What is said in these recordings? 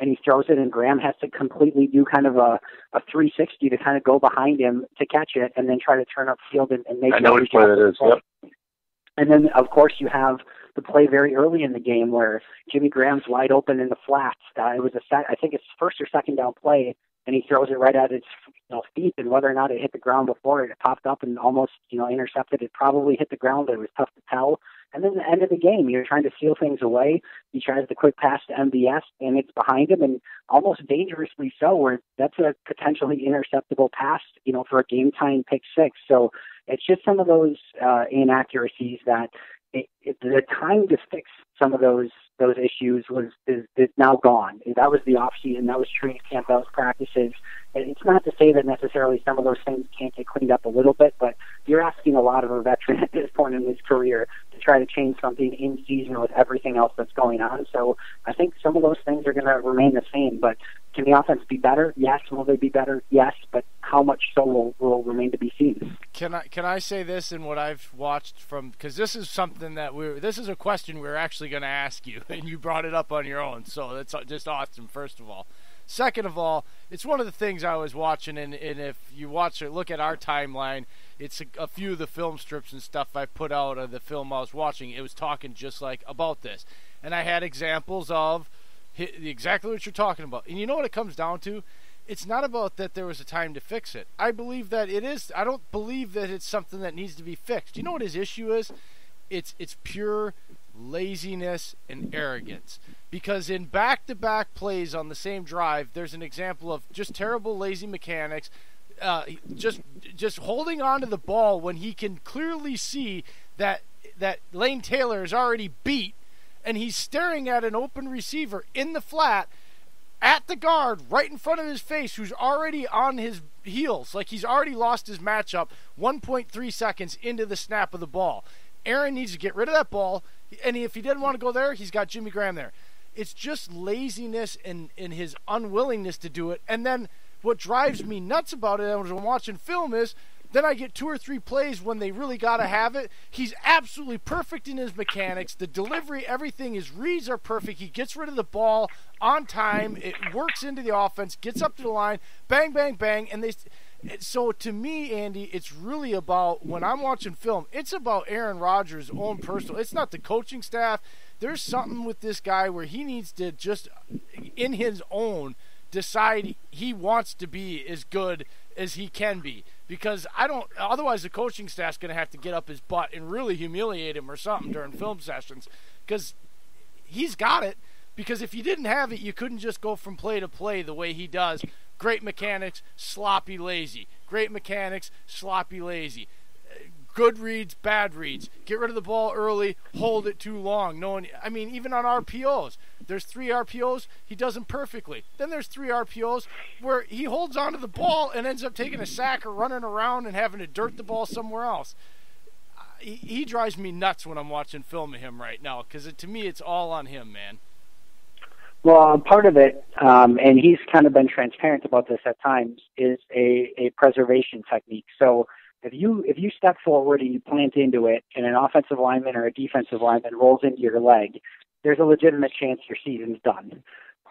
and he throws it, and Graham has to completely do kind of a 360 to kind of go behind him to catch it, and then try to turn upfield and make. I know which play it is. Yep. And then, of course, you have the play very early in the game where Jimmy Graham's wide open in the flats. It was I think it's first or second down play, and he throws it right at its feet. And whether or not it hit the ground before it popped up and almost intercepted, it probably hit the ground, but it was tough to tell. And then the end of the game, you're trying to seal things away. He tries the quick pass to MVS, and it's behind him, and almost dangerously so, where that's a potentially interceptable pass, for a game-tying pick six. So it's just some of those inaccuracies that the time to fix some of those issues is now gone. That was the offseason. That was training camp. That was practices. And it's not to say that necessarily some of those things can't get cleaned up a little bit, but you're asking a lot of a veteran at this point in his career to try to change something in season with everything else that's going on. So I think some of those things are going to remain the same. But can the offense be better? Yes. Will they be better? Yes. But how much so will remain to be seen. Can I say this in what I've watched from, because this is something that this is a question we're actually going to ask you, and you brought it up on your own, so that's just awesome, first of all. Second of all, it's one of the things I was watching, and if you watch or look at our timeline, it's a few of the film strips and stuff I put out of the film I was watching. It was talking just like about this, and I had examples of exactly what you're talking about. And you know what it comes down to? It's not about that there was a time to fix it. I believe that it is. I don't believe that it's something that needs to be fixed. You know what his issue is? It's pure laziness and arrogance. Because in back-to-back plays on the same drive, there's an example of just terrible, lazy mechanics, just holding on to the ball when he can clearly see that Lane Taylor is already beat, and he's staring at an open receiver in the flat at the guard right in front of his face, who's already on his heels, like he's already lost his matchup 1.3 seconds into the snap of the ball. Aaron needs to get rid of that ball, and if he didn't want to go there, he's got Jimmy Graham there. It's just laziness and his unwillingness to do it. And then what drives me nuts about it as I'm watching film is then I get 2 or 3 plays when they really got to have it. He's absolutely perfect in his mechanics. The delivery, everything, his reads are perfect. He gets rid of the ball on time. It works into the offense, gets up to the line, bang, bang, bang. And so to me, Andy, it's really about, when I'm watching film, it's about Aaron Rodgers' own personal. It's not the coaching staff. There's something with this guy where he needs to just, in his own, decide he wants to be as good as he can be. Because otherwise the coaching staff's going to have to get up his butt and really humiliate him or something during film sessions. Because he's got it. Because if you didn't have it, you couldn't just go from play to play the way he does. Great mechanics, sloppy, lazy. Great mechanics, sloppy, lazy. Good reads, bad reads. Get rid of the ball early, hold it too long. Even on RPOs, there's 3 RPOs, he does them perfectly. Then there's 3 RPOs where he holds onto the ball and ends up taking a sack or running around and having to dirt the ball somewhere else. He drives me nuts when I'm watching film of him right now, because to me it's all on him, man. Well, part of it, and he's kind of been transparent about this at times, is a preservation technique. So if you step forward and you plant into it, and an offensive lineman or a defensive lineman rolls into your leg, there's a legitimate chance your season's done.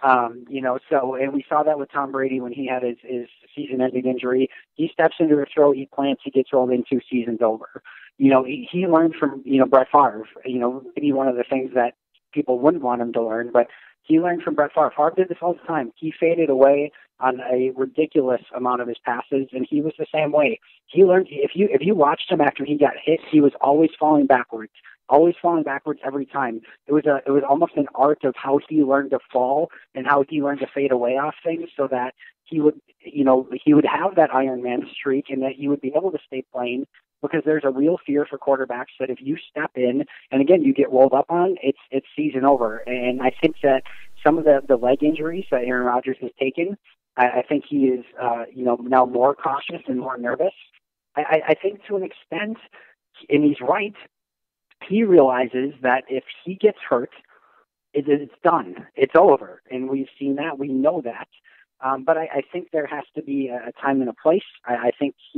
And we saw that with Tom Brady when he had his season-ending injury. He steps into a throw, he plants, he gets rolled into, season's over. He learned from, Brett Favre, maybe one of the things that people wouldn't want him to learn, but he learned from Brett Favre. Favre did this all the time. He faded away on a ridiculous amount of his passes, and he was the same way. He learned, if you watched him after he got hit, he was always falling backwards every time. It was almost an art of how he learned to fall and how he learned to fade away off things, so that he would have that Iron Man streak, and that he would be able to stay playing. Because there's a real fear for quarterbacks that if you step in and again you get rolled up on, it's season over. And I think that some of the leg injuries that Aaron Rodgers has taken, I think he is now more cautious and more nervous. I think to an extent, and he's right, he realizes that if he gets hurt, it's done. It's over. And we've seen that. We know that. But I think there has to be a time and a place. I think he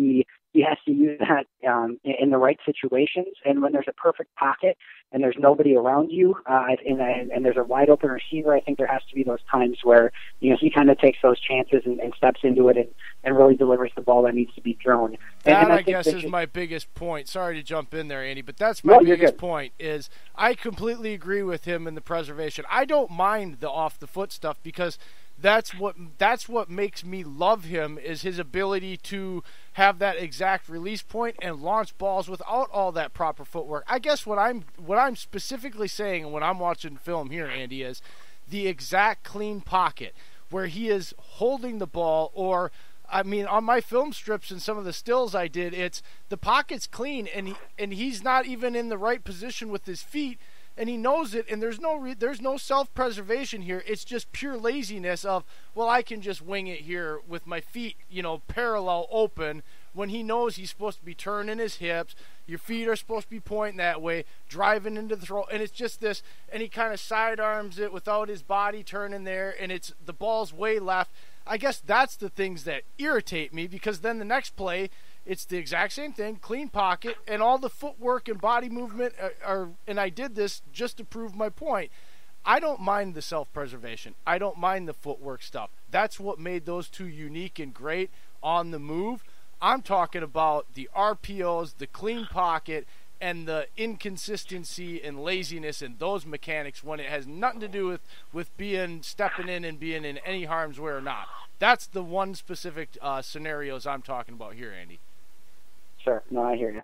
he has to use that in the right situations. And when there's a perfect pocket and there's nobody around you, and there's a wide open receiver, I think there has to be those times where he kind of takes those chances and steps into it and really delivers the ball that needs to be thrown. That, I guess, is my biggest point. Sorry to jump in there, Andy, but that's my biggest point. Is I completely agree with him in the preservation. I don't mind the off the foot stuff because that's what makes me love him, is his ability to have that exact release point and launch balls without all that proper footwork. I guess what I'm specifically saying when I'm watching film here, Andy, is the exact clean pocket where he is holding the ball, or I mean, on my film strips and some of the stills I did, it's the pocket's clean and he's not even in the right position with his feet. And he knows it, and there's no self-preservation here. It's just pure laziness of, well, I can just wing it here with my feet, parallel open, when he knows he's supposed to be turning his hips. Your feet are supposed to be pointing that way, driving into the throw, and it's just this, and he kind of sidearms it without his body turning there, and it's the ball's way left. I guess that's the things that irritate me, because then the next play, it's the exact same thing, clean pocket, and all the footwork and body movement and I did this just to prove my point. I don't mind the self-preservation. I don't mind the footwork stuff. That's what made those two unique and great on the move. I'm talking about the RPOs, the clean pocket, and the inconsistency and laziness and those mechanics when it has nothing to do with stepping in and being in any harm's way or not. That's the one specific scenarios I'm talking about here, Andy. Sure. No, I hear you.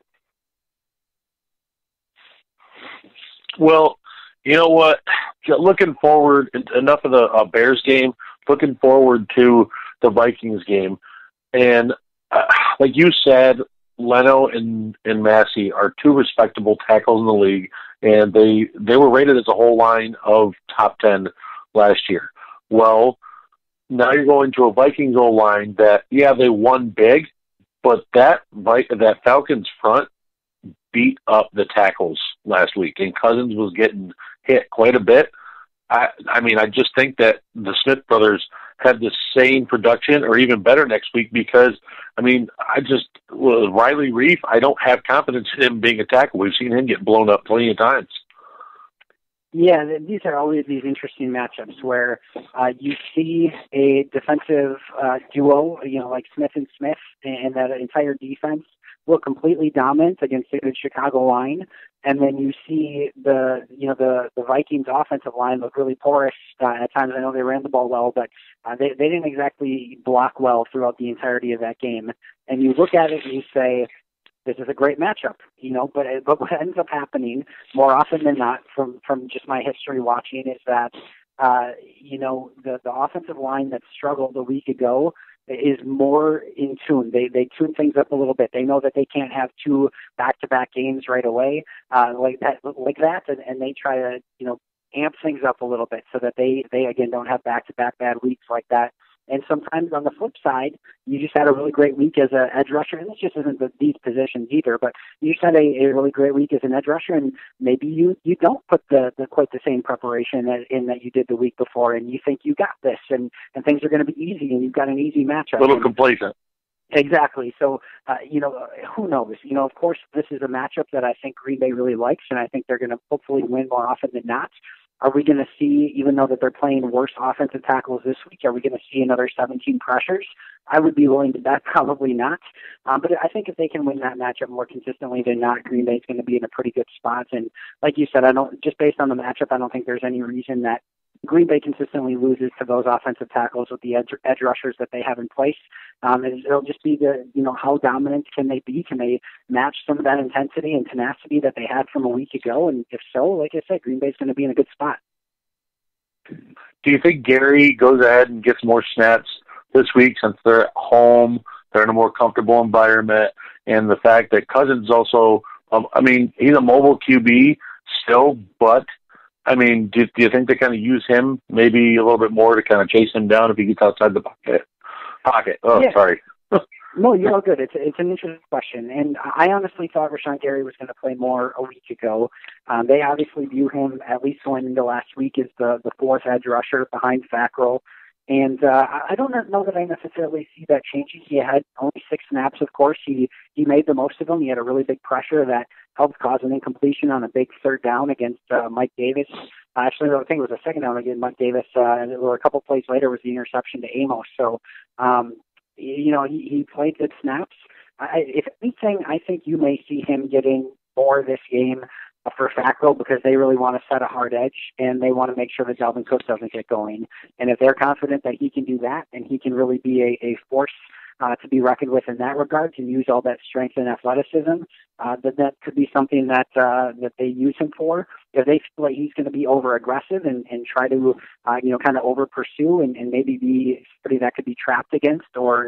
Well, you know what? Looking forward, enough of the Bears game, looking forward to the Vikings game. And like you said, Leno and Massey are two respectable tackles in the league, and they were rated as a whole line of top 10 last year. Well, now you're going to a Vikings O-line that, yeah, they won big, but that Falcons front beat up the tackles last week, and Cousins was getting hit quite a bit. I mean, I just think that the Smith brothers have the same production or even better next week because, I mean, Riley Reif, I don't have confidence in him being a tackle. We've seen him get blown up plenty of times. Yeah, these are always these interesting matchups where you see a defensive duo, like Smith and Smith, and that entire defense look completely dominant against a good Chicago line, and then you see the Vikings offensive line look really porous at times. I know they ran the ball well, but they didn't exactly block well throughout the entirety of that game. And you look at it and you say, this is a great matchup, but what ends up happening more often than not from just my history watching is that, the offensive line that struggled a week ago is more in tune. They tune things up a little bit. They know that they can't have two back-to-back games right away like that, and they try to, amp things up a little bit so that they again don't have back-to-back bad weeks like that. And sometimes on the flip side, you just had a really great week as an edge rusher, and this just isn't these positions either, but you just had a really great week as an edge rusher, and maybe you don't put the quite the same preparation in that you did the week before, and you think you got this, and things are going to be easy, and you've got an easy matchup. A little complacent. Exactly. So, who knows? Of course, this is a matchup that I think Green Bay really likes, and I think they're going to hopefully win more often than not. Are we going to see, even though that they're playing worse offensive tackles this week, are we going to see another 17 pressures? I would be willing to bet probably not. But I think if they can win that matchup more consistently than not, Green Bay's going to be in a pretty good spot. And like you said, just based on the matchup, I don't think there's any reason that Green Bay consistently loses to those offensive tackles with the edge rushers that they have in place. It'll just be how dominant can they be? Can they match some of that intensity and tenacity that they had from a week ago? And if so, like I said, Green Bay's going to be in a good spot. Do you think Gary goes ahead and gets more snaps this week since they're at home, they're in a more comfortable environment, and the fact that Cousins also, he's a mobile QB still, but do you think they kind of use him maybe a little bit more to kind of chase him down if he gets outside the pocket? Oh, yeah. Sorry. No, you're all good. It's an interesting question. And I honestly thought Rashawn Gary was going to play more a week ago. They obviously view him, at least going into last week, as the fourth edge rusher behind Fackrell. And I don't know that I necessarily see that changing. He had only 6 snaps, of course. He made the most of them. He had a really big pressure that helped cause an incompletion on a big 3rd down against Mike Davis. Actually, I think it was a 2nd down against Mike Davis, and a couple plays later was the interception to Amos. So, he played good snaps. If anything, I think you may see him getting more this game for Fackrell because they really want to set a hard edge and they want to make sure that Dalvin Cook doesn't get going. And if they're confident that he can do that and he can really be a force to be reckoned with in that regard, to use all that strength and athleticism, then that could be something that they use him for. If they feel like he's going to be over aggressive and try to kind of over pursue and maybe be somebody that could be trapped against, or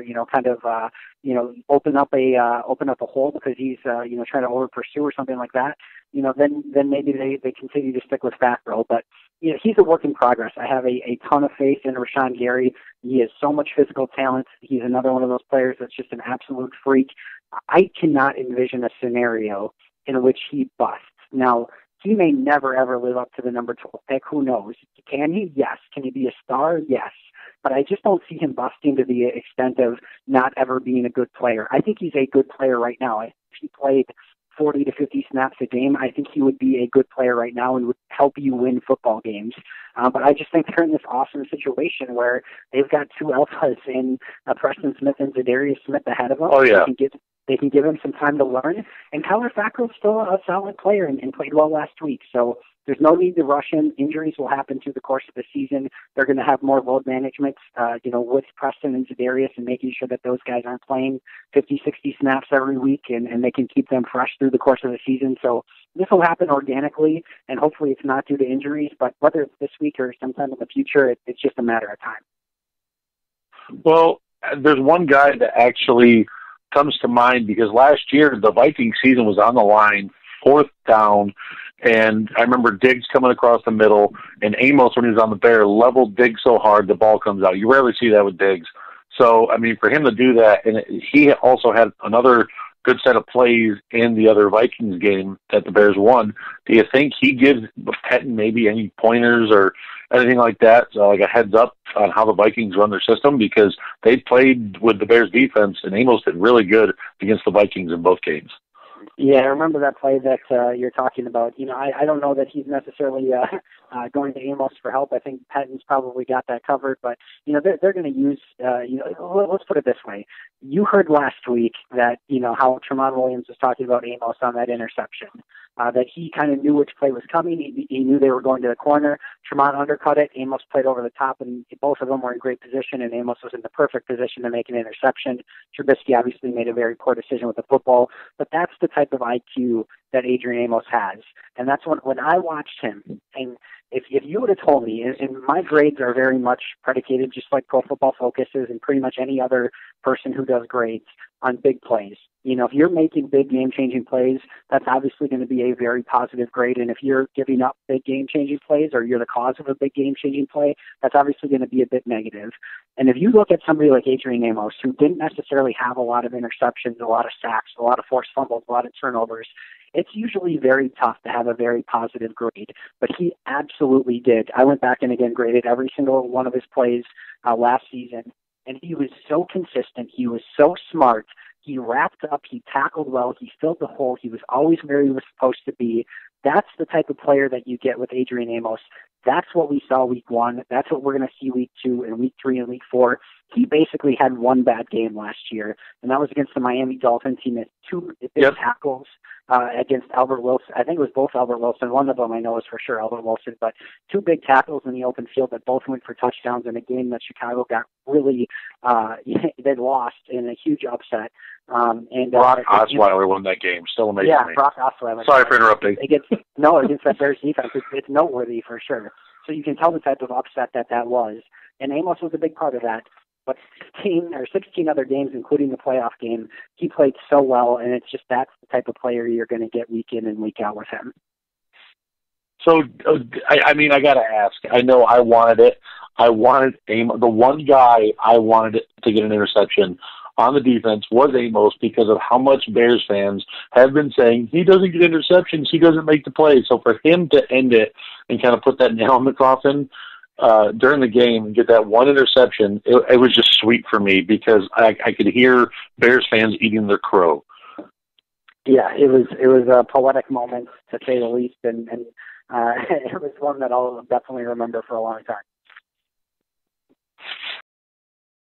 open up a hole because he's trying to over pursue or something like that, then maybe they continue to stick with Fackrell. But he's a work in progress. I have a ton of faith in Rashawn Gary. He has so much physical talent. He's another one of those players that's just an absolute freak. I cannot envision a scenario in which he busts. Now, he may never, ever live up to the number 12 pick. Who knows? Can he? Yes. Can he be a star? Yes. But I just don't see him busting to the extent of not ever being a good player. I think he's a good player right now. If he played 40 to 50 snaps a game, I think he would be a good player right now and would help you win football games. But I just think they're in this awesome situation where they've got 2 alphas in Preston Smith and Zadarius Smith ahead of them. Oh, yeah. They can give him some time to learn. And Kyler Fackrell's still a solid player and played well last week. So there's no need to rush him. Injuries will happen through the course of the season. They're going to have more load management, with Preston and Zadarius, and making sure that those guys aren't playing 50, 60 snaps every week, and they can keep them fresh through the course of the season. So this will happen organically, and hopefully it's not due to injuries. But whether it's this week or sometime in the future, it's just a matter of time. Well, there's one guy that actually comes to mind because last year the Viking season was on the line, 4th down, and I remember Diggs coming across the middle, and Amos, when he was on the Bear, leveled Diggs so hard the ball comes out. You rarely see that with Diggs. So, I mean, for him to do that, and he also had another good set of plays in the other Vikings game that the Bears won. Do you think he gives Pettin maybe any pointers or anything like that, like a heads up on how the Vikings run their system? Because they played with the Bears defense, and Amos did really good against the Vikings in both games. Yeah, I remember that play that you're talking about. I don't know that he's necessarily going to Amos for help. I think Patton's probably got that covered, but they're going to use. Let's put it this way: you heard last week that how Tremont Williams was talking about Amos on that interception. That he kind of knew which play was coming. He knew they were going to the corner. Tremont undercut it. Amos played over the top, and both of them were in great position, and Amos was in the perfect position to make an interception. Trubisky obviously made a very poor decision with the football, but that's the type of IQ that Adrian Amos has. And that's when I watched him, and if you would have told me, and my grades are very much predicated, just like Pro Football Focus is and pretty much any other person who does grades, on big plays. If you're making big game-changing plays, that's obviously going to be a very positive grade. And if you're giving up big game-changing plays, or you're the cause of a big game-changing play, that's obviously going to be a bit negative. And if you look at somebody like Adrian Amos, who didn't necessarily have a lot of interceptions, a lot of sacks, a lot of forced fumbles, a lot of turnovers, it's usually very tough to have a very positive grade. But he absolutely did. I went back and again graded every single one of his plays last season, and he was so consistent. He was so smart. He wrapped up. He tackled well. He filled the hole. He was always where he was supposed to be. That's the type of player that you get with Adrian Amos. That's what we saw week 1. That's what we're going to see week 2 and week 3 and week 4. He basically had one bad game last year, and that was against the Miami Dolphins. He missed 2 big tackles against Albert Wilson. I think it was both Albert Wilson. One of them I know is for sure Albert Wilson, but 2 big tackles in the open field that both went for touchdowns in a game that Chicago got really they lost in a huge upset. Brock Osweiler won that game. Still amazing. Yeah, Brock Osweiler. Sorry for interrupting. Against that Bears defense, it's noteworthy for sure. So you can tell the type of upset that was. And Amos was a big part of that. But 16 other games, including the playoff game, he played so well, and it's just that's the type of player you're going to get week in and week out with him. So, I mean, I got to ask. I know I wanted it. I wanted Amos. The one guy I wanted to get an interception on the defense was Amos because of how much Bears fans have been saying he doesn't get interceptions, he doesn't make the plays. So for him to end it and kind of put that nail in the coffin, during the game and get that one interception, it was just sweet for me because I could hear Bears fans eating their crow. Yeah, it was a poetic moment, to say the least, and it was one that I'll definitely remember for a long time.